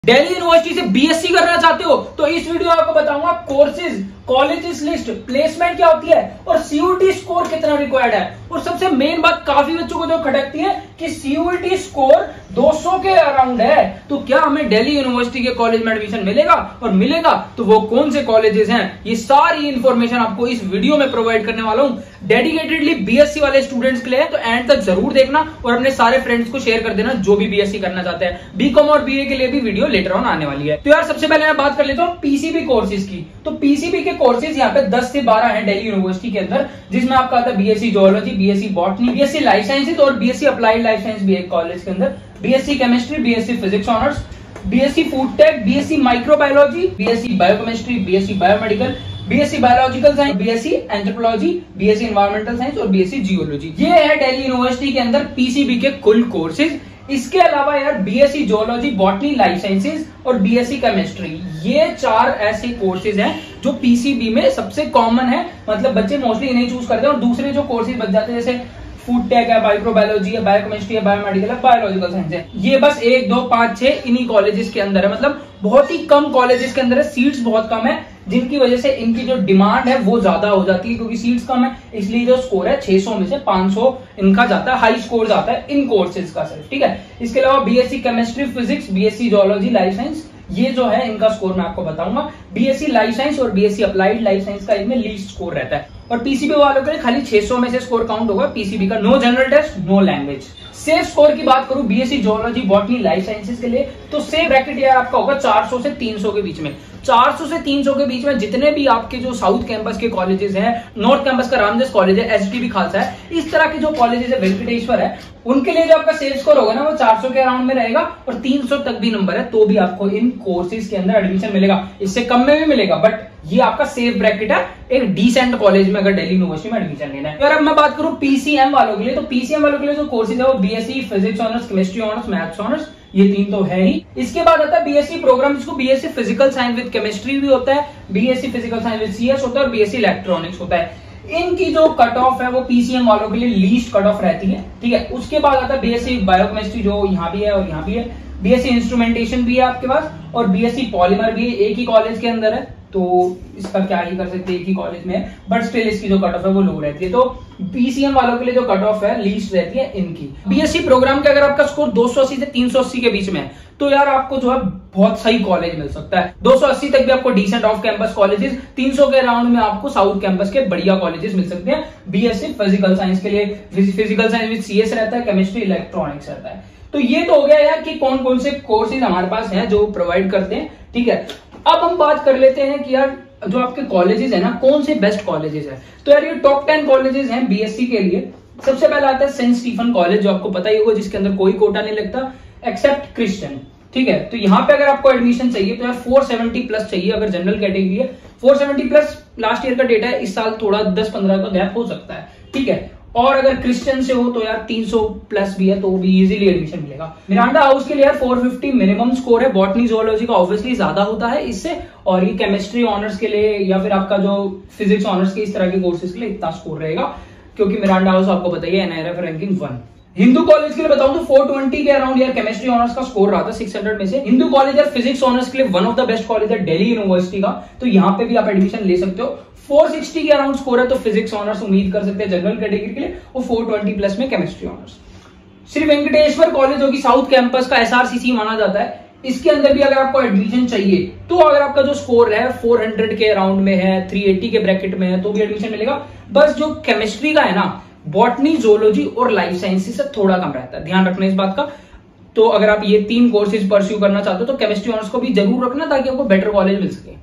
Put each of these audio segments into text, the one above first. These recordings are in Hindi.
दिल्ली यूनिवर्सिटी से बीएससी करना चाहते हो तो इस वीडियो में आपको बताऊंगा कोर्सेज, कॉलेजेस लिस्ट, प्लेसमेंट क्या होती है और सीयूईटी स्कोर कितना रिक्वायर्ड है। और सबसे मेन बात काफी बच्चों को जो खटकती है कि सीयूईटी स्कोर 200 के अराउंड है, तो क्या हमें दिल्ली यूनिवर्सिटी के कॉलेज में एडमिशन मिलेगा, और मिलेगा तो वो कौन से कॉलेजेस हैं, ये सारी इंफॉर्मेशन आपको इस वीडियो में प्रोवाइड करने वाला हूं डेडिकेटेडली बीएससी वाले स्टूडेंट्स के लिए। तो एंड तक जरूर देखना और अपने सारे फ्रेंड्स को शेयर कर देना जो भी बीएससी करना चाहते हैं। बीकॉम और बीए के लिए भी वीडियो लेटर ऑन आने वाली है। तो यार सबसे पहले मैं बात कर लेता हूँ पीसीबी कोर्सेज की। तो पीसीबी के कोर्सेज यहाँ पे 10 से 12 हैं दिल्ली यूनिवर्सिटी के अंदर, जिसमें आपका आता है BSc geology, BSc botany, BSc life sciences और बीएससी अप्लाइड लाइफ साइंस भी है कॉलेज के अंदर, BSc chemistry, BSc physics honours, BSc food tech, BSc microbiology, BSc biochemistry, BSc biomedical, BSc biological science, BSc anthropology, BSc environmental science और बीएससी जियोलॉजी। ये है दिल्ली यूनिवर्सिटी के अंदर पीसीबी के कुल कोर्सेज। इसके अलावा यार BSc geology, botany, life sciences और बीएससी केमिस्ट्री, ये 4 ऐसे कोर्सेज हैं जो पीसीबी में सबसे कॉमन है। मतलब बच्चे मोस्टली इन्हें चूज करते हैं और दूसरे जो कोर्सेज बच जाते हैं जैसे फूड टेक है, माइक्रोबायोलॉजी है, बायोकेमिस्ट्री है, बायोमेडिकल है, बायोलॉजिकल साइंस है, ये बस 1, 2, 5, 6 इन्हीं कॉलेजेस के अंदर है। मतलब बहुत ही कम कॉलेजेस के अंदर है, सीट्स बहुत कम है, जिनकी वजह से इनकी जो डिमांड है वो ज्यादा हो जाती है, क्योंकि सीट्स कम है इसलिए जो स्कोर है 600 में से 500 इनका जाता है, हाई स्कोर जाता है इन कोर्सेज का सिर्फ। ठीक है, इसके अलावा BSc chemistry, physics, BSc geology, life science, ये जो है इनका स्कोर मैं आपको बताऊंगा। बीएससी लाइफ साइंस और बीएससी अप्लाइड लाइफ साइंस का इनमें लीस्ट स्कोर रहता है। और पीसीबी वालों के लिए खाली 600 में से स्कोर काउंट होगा पीसीबी का। No general test, no language. Safe score की बात करूं BSc geology, botany, life sciences के लिए, तो सेफ ब्रैकेट यार आपका होगा 400 से 300 के बीच में। 400 से 300 के बीच में जितने भी आपके जो साउथ कैंपस के कॉलेजेस हैं, नॉर्थ कैंपस का रामजस कॉलेज है, एसटीबी खालसा है, इस तरह के जो कॉलेजेस है, वेंकटेश्वर है, उनके लिए जो आपका सेफ स्कोर होगा ना वो 400 के अराउंड में रहेगा। और 300 तक भी नंबर है तो भी आपको इन कोर्सेज के अंदर एडमिशन मिलेगा, इससे कम में भी मिलेगा, बट ये आपका सेफ ब्रैकेट है एक डिसेंट कॉलेज में अगर दिल्ली यूनिवर्सिटी में एडमिशन लेना है। तो अब मैं बात करूं पीसीएम वालों के लिए, तो पीसीएम वालों के लिए जो कोर्सेज है वो BSc physics honours, chemistry honours, maths honours, ये 3 तो है ही। इसके बाद आता है बीएससी प्रोग्राम, जिसको BSc physical science with chemistry भी होता है, BSc physical science with CS होता है और बीएससी इलेक्ट्रॉनिक्स होता है। इनकी जो कट ऑफ है वो पीसीएम वालों के लिए लीस्ट कट ऑफ रहती है। ठीक है, उसके बाद आता है बीएससी बायोकेमिस्ट्री, जो यहाँ भी है और यहाँ भी है, बीएससी इंस्ट्रूमेंटेशन भी है आपके पास, और बीएससी पॉलीमर भी एक ही कॉलेज के अंदर है, तो इसका क्या ही कर सकते हैं, एक ही कॉलेज में है, बट स्टिल इसकी जो कट ऑफ है वो लो रहती है। तो पीसीएम वालों के लिए जो कट ऑफ है लीस्ट रहती है इनकी। बीएससी प्रोग्राम के अगर आपका स्कोर 280 से 380 के बीच में है तो यार आपको जो है बहुत सही कॉलेज मिल सकता है। 280 तक भी आपको डिसेंट ऑफ कैंपस कॉलेजेस, 300 के अराउंड में आपको साउथ कैंपस के बढ़िया कॉलेजेस मिल सकते हैं। बीएससी फिजिकल साइंस के लिए फिजिकल साइंस विद सीएस रहता है, केमिस्ट्री इलेक्ट्रॉनिक्स रहता है। तो ये तो हो गया यार कि कौन कौन से कोर्सेज हमारे पास हैं जो प्रोवाइड करते हैं। ठीक है, अब हम बात कर लेते हैं कि यार जो आपके कॉलेजेस है ना, कौन से बेस्ट कॉलेजेस है। तो यार ये टॉप 10 कॉलेजेस हैं बीएससी के लिए। सबसे पहला आता है सेंट स्टीफन कॉलेज, जो आपको पता ही होगा, जिसके अंदर कोई कोटा नहीं लगता एक्सेप्ट क्रिश्चियन। ठीक है, तो यहाँ पे अगर आपको एडमिशन चाहिए तो यार 470 प्लस चाहिए अगर जनरल कैटेगरी है। 470 प्लस लास्ट ईयर का डेटा है, इस साल थोड़ा 10-15 का गैप हो सकता है। ठीक है, और अगर क्रिश्चियन से हो तो यार 300 प्लस भी है तो भी इजीली एडमिशन मिलेगा। मिरांडा हाउस के लिए यार 450 मिनिमम स्कोर है। बॉटनी जियोलॉजी का ऑब्वियसली ज्यादा होता है इससे, और ये केमिस्ट्री ऑनर्स के लिए या फिर आपका जो फिजिक्स ऑनर्स के इस तरह के कोर्सेज के लिए इतना स्कोर रहेगा, क्योंकि मिरांडा हाउस आपको बताइए एनआईआरएफ रैंकिंग 1। हिंदू कॉलेज के लिए बताऊं तो 420 के अराउंड यार केमिस्ट्री ऑनर्स का स्कोर रहा था 600 में से। हिंदू कॉलेज यार फिजिक्स ऑनर्स के लिए one of the best college है दिल्ली यूनिवर्सिटी का, तो यहाँ पे भी आप एडमिशन ले सकते हो। 460 के अराउंड स्कोर है तो फिजिक्स ऑनर्स उम्मीद कर सकते हैं जनरल कैटेगरी के लिए, और 420 प्लस में chemistry honours. Shri Venkateswara college जो कि साउथ कैंपस का एसआरसीसी माना जाता है, इसके अंदर भी अगर आपको एडमिशन चाहिए तो अगर आपका जो स्कोर है 400 के अराउंड में है, 380 के ब्रैकेट में है तो भी एडमिशन मिलेगा। बस जो केमिस्ट्री का है ना, बॉटनी, जोलॉजी और लाइफ साइंसेस से थोड़ा कम रहता है, ध्यान रखना इस बात का। तो अगर आप ये 3 कोर्सेज परस्यू करना चाहते हो तो केमिस्ट्री ऑनर्स को भी जरूर रखना ताकि आपको बेटर कॉलेज मिल सके।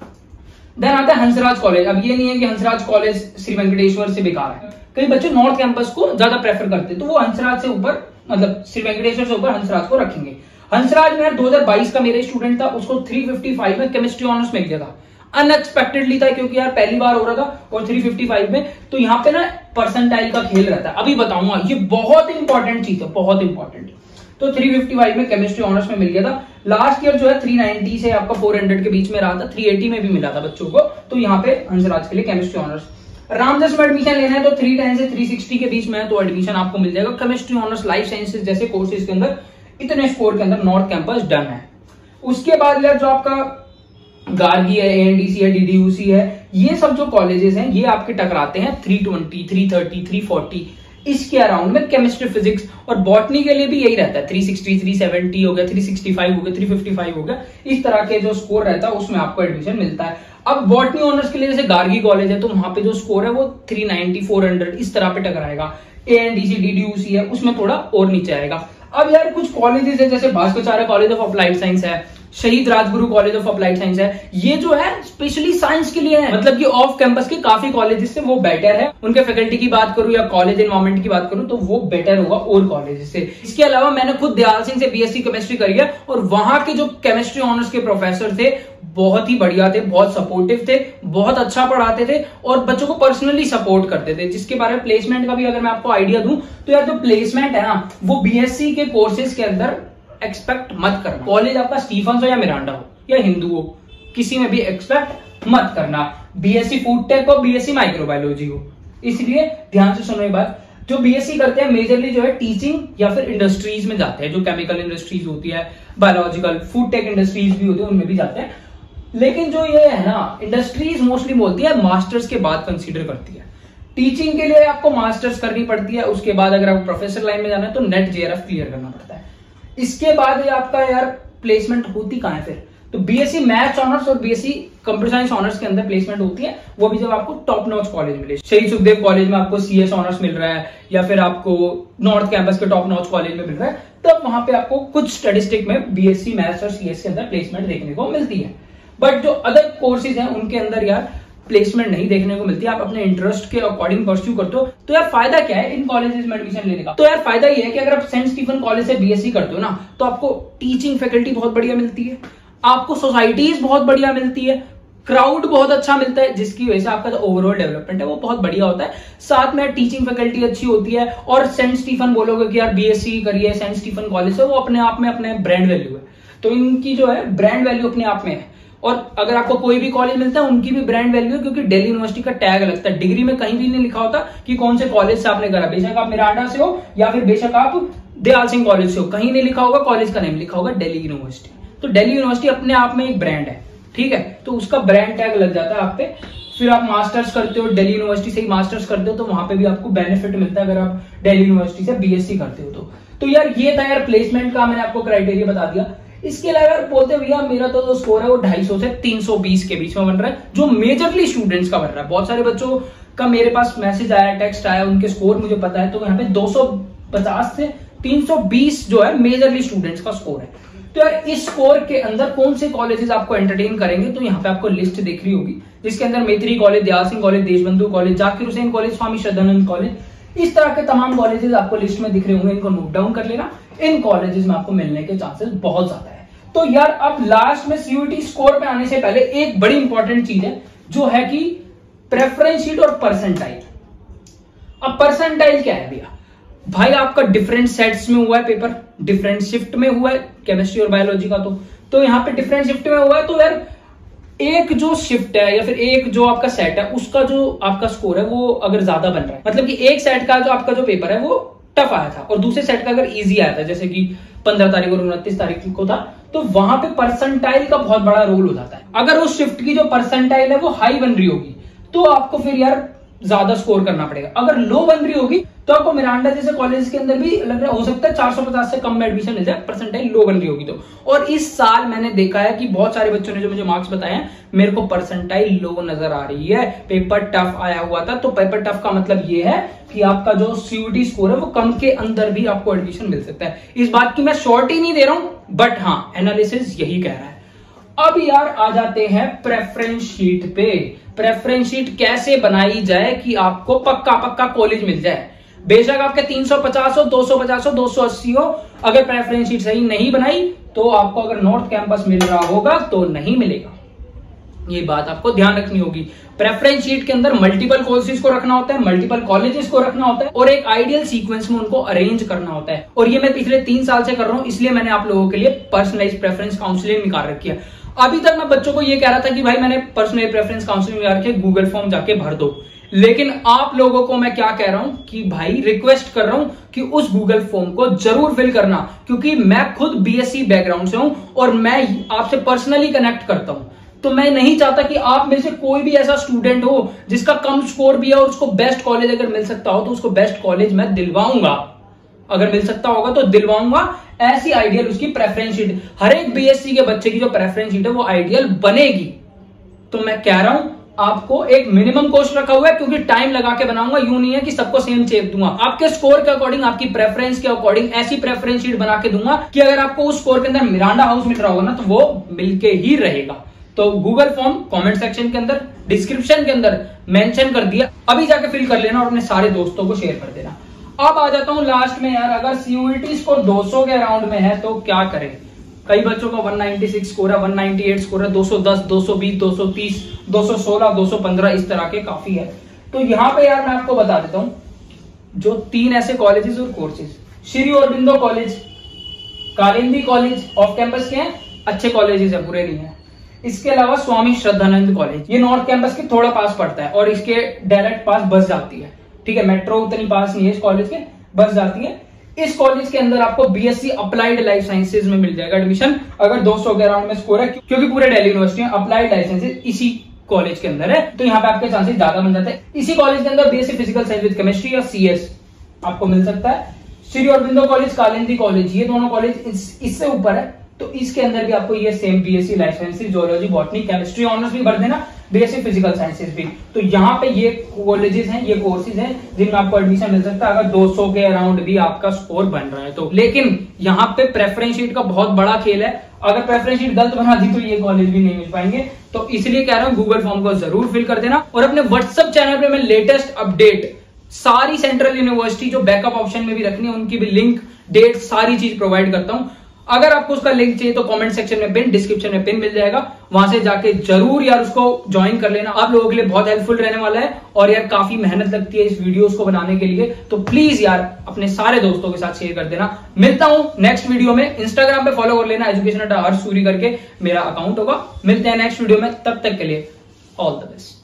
देन आता है हंसराज कॉलेज। अब ये नहीं है कि हंसराज कॉलेज श्री वेंकटेश्वर से बेकार है, कई बच्चे नॉर्थ कैंपस को ज्यादा प्रेफर करते हैं तो वो हंसराज से ऊपर, मतलब श्री वेंकटेश्वर से ऊपर हंसराज को रखेंगे। हंसराज में 2022 का मेरा स्टूडेंट था, उसको 355 में केमिस्ट्री ऑनर्स मिल गया था। अनएक्सपेक्टेडली था क्योंकि यार पहली बार हो रहा था, और 355 में, तो यहाँ पे ना परसेंटाइल का खेल रहता है। अभी बताऊंगा, ये बहुत इंपॉर्टेंट चीज है, बहुत इंपॉर्टेंट। तो 355 में केमिस्ट्री ऑनर्स में मिल गया था। लास्ट ईयर जो है 390 से आपका 400 के बीच में रहा था, 380 में भी मिला था बच्चों को, तो यहाँ पे हंसराज के लिए केमिस्ट्री ऑनर्स। रामजस में एडमिशन लेना है तो 310 से 360 के बीच में है तो एडमिशन आपको मिल जाएगा। केमिस्ट्री ऑनर्स, लाइफ साइंसेज जैसे कोर्सेज के अंदर इतने स्कोर के अंदर नॉर्थ कैंपस डन है। उसके बाद यार जो आपका गार्गी है, एएनडीसी है, डीडीयूसी है, ये सब जो कॉलेजेस हैं ये आपके टकराते हैं 320, 330, 340 इसके अराउंड में। केमिस्ट्री, फिजिक्स और बॉटनी के लिए भी यही रहता है, 360, 370 हो गया, 365 हो गया, 355 हो गया, इस तरह के जो स्कोर रहता है उसमें आपको एडमिशन मिलता है। अब बॉटनी ऑनर्स के लिए जैसे गार्गी कॉलेज है तो वहां पे जो स्कोर है वो 390, 400 इस तरह पे टकराएगा। एएनडीसी, डीडीयूसी है उसमें थोड़ा और नीचे आएगा। अब यार कुछ कॉलेजेस है जैसे Bhaskaracharya college of applied science है, Shaheed Rajguru college of applied science है, ये जो है स्पेशली साइंस के लिए है। मतलब कि ऑफ कैंपस के काफी कॉलेजेस से वो बेटर है। उनके फैकल्टी की बात करूं या कॉलेज एनवायरमेंट की बात करूं तो वो बेटर होगा और कॉलेजेस से। इसके अलावा मैंने खुद दयाल सिंह से बीएससी केमिस्ट्री करी है और वहां के जो केमिस्ट्री ऑनर्स के प्रोफेसर थे बहुत ही बढ़िया थे, बहुत सपोर्टिव थे, बहुत अच्छा पढ़ाते थे और बच्चों को पर्सनली सपोर्ट करते थे। जिसके बारे में प्लेसमेंट का भी अगर मैं आपको आइडिया दूं तो यार जो प्लेसमेंट है ना वो बीएससी के कोर्सेज के अंदर एक्सपेक्ट मत करना। कॉलेज आपका स्टीफंस हो या मिरांडा हो या हिंदू हो, किसी में भी एक्सपेक्ट मत करना। बीएससी फूड टेक हो, बीएससी माइक्रोबायोलॉजी हो, इसलिए ध्यान से सुनो ये बात। जो बीएससी करते हैं मेजरली जो है टीचिंग या फिर इंडस्ट्रीज में जाते हैं, जो केमिकल इंडस्ट्रीज होती है, बायोलॉजिकल, फूड टेक इंडस्ट्रीज भी होती है, उनमें भी जाते हैं। लेकिन जो ये है ना इंडस्ट्रीज मोस्टली बोलती है मास्टर्स के बाद कंसीडर करती है। टीचिंग के लिए आपको मास्टर्स करनी पड़ती है, उसके बाद अगर आपको प्रोफेसर लाइन में जाना है तो नेट जेआरएफ क्लियर करना पड़ता है। इसके बाद ये आपका यार प्लेसमेंट होती कहां है फिर? तो बीएससी मैथ्स ऑनर्स और बीएससी कंप्यूटर साइंस ऑनर्स के अंदर प्लेसमेंट होती है, वो भी जब आपको टॉप नॉच कॉलेज मिले। शहीद सुखदेव कॉलेज में आपको सीएस ऑनर्स मिल रहा है या फिर आपको नॉर्थ कैंपस के टॉप नॉच कॉलेज में मिल रहा है, तब वहां पे आपको कुछ स्टैटिस्टिक में बीएससी मैथ्स और सीएस के अंदर प्लेसमेंट देखने को मिलती है। बट जो अदर कोर्सेज हैं उनके अंदर यार प्लेसमेंट नहीं देखने को मिलती है। आप अपने इंटरेस्ट के अकॉर्डिंग परस्यू करते हो तो यार फायदा क्या है इन कॉलेजेस में एडमिशन लेने का? तो यार फायदा ये है कि अगर आप सेंट स्टीफन कॉलेज से बीएससी करते हो ना तो आपको टीचिंग फैकल्टी बहुत बढ़िया मिलती है, आपको सोसाइटीज बहुत बढ़िया मिलती है, क्राउड बहुत अच्छा मिलता है, जिसकी वजह से आपका जो ओवरऑल डेवलपमेंट है वो बहुत बढ़िया होता है। साथ में टीचिंग फैकल्टी अच्छी होती है और सेंट स्टीफन बोलोगे कि यार बीएससी करिए सेंट स्टीफन कॉलेज से, वो अपने आप में अपने ब्रांड वैल्यू है। तो इनकी जो है ब्रांड वैल्यू अपने आप में है। और अगर आपको कोई भी कॉलेज मिलता है उनकी भी ब्रांड वैल्यू है, क्योंकि दिल्ली यूनिवर्सिटी का टैग लगता है। डिग्री में कहीं भी नहीं लिखा होता कि कौन से कॉलेज से आपने करा, बेशक आप मिरांडा से हो या फिर बेशक आप दयाल सिंह कॉलेज से हो, कहीं नहीं लिखा होगा कॉलेज का नेम, लिखा होगा दिल्ली यूनिवर्सिटी। तो दिल्ली यूनिवर्सिटी अपने आप में एक ब्रांड है, ठीक है, तो उसका ब्रांड टैग लग जाता है आप पे। फिर आप मास्टर्स करते हो दिल्ली यूनिवर्सिटी से ही मास्टर्स करते हो तो वहां पे भी आपको बेनिफिट मिलता है अगर आप दिल्ली यूनिवर्सिटी से बीएससी करते हो तो यार ये था यार प्लेसमेंट का, मैंने आपको क्राइटेरिया बता दिया। इसके अलावा बोलते भैया मेरा तो जो स्कोर है वो 250 से 320 के बीच में बन रहा है, जो मेजरली स्टूडेंट्स का बन रहा है। बहुत सारे बच्चों का मेरे पास मैसेज आया, टेक्स्ट आया, उनके स्कोर मुझे पता है, तो यहाँ पे 250 से 320 जो है मेजरली स्टूडेंट्स का स्कोर है। तो यार इस स्कोर के अंदर कौन से कॉलेजेस आपको एंटरटेन करेंगे, तो यहाँ पे आपको लिस्ट दिख रही होगी, जिसके अंदर Maitreyi college, Dayal Singh college, Deshbandhu college, Zakir Hussain college, Swami Shraddhanand college, इस तरह के तमाम कॉलेजेस आपको लिस्ट में दिख रहे होंगे। इनको नोट डाउन कर लेना, इन कॉलेजेस में आपको मिलने के चांसेस बहुत ज्यादा है। तो यार अब लास्ट में सीयूईटी स्कोर पे आने से पहले एक बड़ी इंपॉर्टेंट चीज है जो है कि प्रेफरेंस शीट और परसेंटाइल। अब परसेंटाइल क्या है भैया? भाई आपका डिफरेंट सेट्स में हुआ है पेपर, डिफरेंट शिफ्ट में हुआ है केमिस्ट्री और बायोलॉजी का, तो यहाँ पे डिफरेंट शिफ्ट में हुआ है, तो यार एक जो शिफ्ट है या फिर एक जो आपका सेट है उसका जो आपका स्कोर है वो अगर ज्यादा बन रहा है, मतलब कि एक सेट का जो आपका जो पेपर है वो टफ आया था और दूसरे सेट का अगर इजी आया था, जैसे कि 15 तारीख और 29 तारीख को था, तो वहां पे परसेंटाइल का बहुत बड़ा रोल हो जाता है। अगर उस शिफ्ट की जो परसेंटाइल है वो हाई बन रही होगी तो आपको फिर यार ज्यादा स्कोर करना पड़ेगा। अगर लो बन रही होगी तो आपको मिरांडा जैसे कॉलेज के अंदर भी लग रहा हो सकता है 450 से कम में एडमिशन मिल जाए, परसेंटाइल लो बन रही होगी तो। और इस साल मैंने देखा है कि बहुत सारे बच्चों ने जो मुझे मार्क्स बताए हैं, मेरे को परसेंटाइल लो नजर आ रही है। पेपर टफ आया हुआ था, तो पेपर टफ का मतलब ये है कि आपका जो सीयूईटी स्कोर है वो कम के अंदर भी आपको एडमिशन मिल सकता है। इस बात की मैं श्योरिटी नहीं दे रहा हूं, बट हाँ एनालिसिस यही कह रहा है। अब यार आ जाते हैं प्रेफरेंस शीट पे। प्रेफरेंस शीट कैसे बनाई जाए कि आपको पक्का पक्का कॉलेज मिल जाए, बेशक आपके 350 हो, 250 हो, 280 हो, अगर प्रेफरेंस शीट सही नहीं बनाई तो आपको अगर नॉर्थ कैंपस मिल रहा होगा तो नहीं मिलेगा। ये बात आपको ध्यान रखनी होगी। प्रेफरेंस शीट के अंदर मल्टीपल कोर्सेज को रखना होता है, मल्टीपल कॉलेजेस को रखना होता है और एक आइडियल सीक्वेंस में उनको अरेंज करना होता है। और ये मैं पिछले 3 साल से कर रहा हूं, इसलिए मैंने आप लोगों के लिए पर्सनलाइज्ड प्रेफरेंस काउंसलिंग निकाल रखी है। अभी तक मैं बच्चों को ये कह रहा था कि भाई मैंने पर्सनल प्रेफरेंस काउंसलिंग निकाल रखी है, गूगल फॉर्म जाके भर दो, लेकिन आप लोगों को मैं क्या कह रहा हूं कि भाई रिक्वेस्ट कर रहा हूं कि उस गूगल फॉर्म को जरूर फिल करना, क्योंकि मैं खुद बीएससी बैकग्राउंड से हूं और मैं आपसे पर्सनली कनेक्ट करता हूं। तो मैं नहीं चाहता कि आप में से कोई भी ऐसा स्टूडेंट हो जिसका कम स्कोर भी है और उसको बेस्ट कॉलेज अगर मिल सकता हो तो उसको बेस्ट कॉलेज मैं दिलवाऊंगा, अगर मिल सकता होगा तो दिलवाऊंगा। ऐसी आइडियल उसकी प्रेफरेंस शीट, हर एक बीएससी के बच्चे की जो प्रेफरेंस शीट है वो आइडियल बनेगी। तो मैं कह रहा हूं आपको एक मिनिमम कॉस्ट रखा हुआ है, क्योंकि टाइम लगा के बनाऊंगा, यूं नहीं है कि सबको सेम चेप दूंगा। आपके स्कोर के अकॉर्डिंग, आपकी प्रेफरेंस के अकॉर्डिंग ऐसी प्रेफरेंस शीट बना के दूंगा कि अगर आपको उस स्कोर के अंदर मिरांडा हाउस मिल रहा होगा ना तो वो मिलके ही रहेगा। तो गूगल फॉर्म कमेंट सेक्शन के अंदर, डिस्क्रिप्शन के अंदर मेंशन कर दिया, अभी जाके फिल कर लेना और अपने सारे दोस्तों को शेयर कर देना। अब आ जाता हूं लास्ट में यार, अगर सीयूईटी स्कोर 200 के अराउंड में है तो क्या करें। कई बच्चों का 196 स्कोर है, 198 स्कोर है, 210, 220, 230, 216, 215 इस तरह के काफी है। तो यहां पे यार मैं आपको बता देता हूं जो 3 ऐसे कॉलेजेस और courses, Shri Aurobindo college, Kalindi college off campus के हैं, अच्छे कॉलेजेस है, बुरे नहीं है। इसके अलावा स्वामी श्रद्धानंद कॉलेज, ये नॉर्थ कैंपस के थोड़ा पास पड़ता है और इसके डायरेक्ट पास बस जाती है, ठीक है, मेट्रो उतनी पास नहीं है इस कॉलेज के, बस जाती है। इस कॉलेज के अंदर आपको बीएससी अप्लाइड लाइफ साइंसेज में मिल जाएगा एडमिशन, अगर 200 के अराउंड में स्कोर है, क्योंकि पूरे दिल्ली यूनिवर्सिटी में अप्लाइड लाइफ साइंसेज इसी कॉलेज के अंदर है, तो यहाँ पे आपके चांसेस ज्यादा बन जाते हैं। इसी कॉलेज के अंदर BSc physical science with chemistry या सीएस आपको मिल सकता है। श्री अरबिंदो कॉलेज, कालिंदी कॉलेज, ये दोनों कॉलेज इससे ऊपर है, तो इसके अंदर भी आपको ये same BSc life sciences, geology, botany, chemistry honours भी भर देना, बीएससी फिजिकल साइंसेज भी। तो यहाँ पे ये कॉलेजेस हैं, ये कोर्सेज हैं जिनमें आपको एडमिशन मिल सकता है अगर 200 के अराउंड भी आपका स्कोर बन रहा है तो। लेकिन यहाँ पे प्रेफरेंस शीट का बहुत बड़ा खेल है, अगर प्रेफरेंस शीट गलत बना दी तो ये कॉलेज भी नहीं मिल पाएंगे। तो इसलिए कह रहा हूँ गूगल फॉर्म को जरूर फिल कर देना। और अपने व्हाट्सएप चैनल पे मैं लेटेस्ट अपडेट सारी सेंट्रल यूनिवर्सिटी जो बैकअप ऑप्शन में भी रखनी है उनकी भी लिंक, डेट, सारी चीज प्रोवाइड करता हूं। अगर आपको उसका लिंक चाहिए तो कमेंट सेक्शन में पिन, डिस्क्रिप्शन में पिन मिल जाएगा, वहां से जाके जरूर यार उसको ज्वाइन कर लेना। आप लोगों के लिए बहुत हेल्पफुल रहने वाला है और यार काफी मेहनत लगती है इस वीडियोस को बनाने के लिए, तो प्लीज यार अपने सारे दोस्तों के साथ शेयर कर देना। मिलता हूं नेक्स्ट वीडियो में, इंस्टाग्राम पे फॉलो कर लेना, एजुकेशन@हर्षसूरी करके मेरा अकाउंट होगा। मिलते हैं नेक्स्ट वीडियो में, तब तक के लिए ऑल द बेस्ट।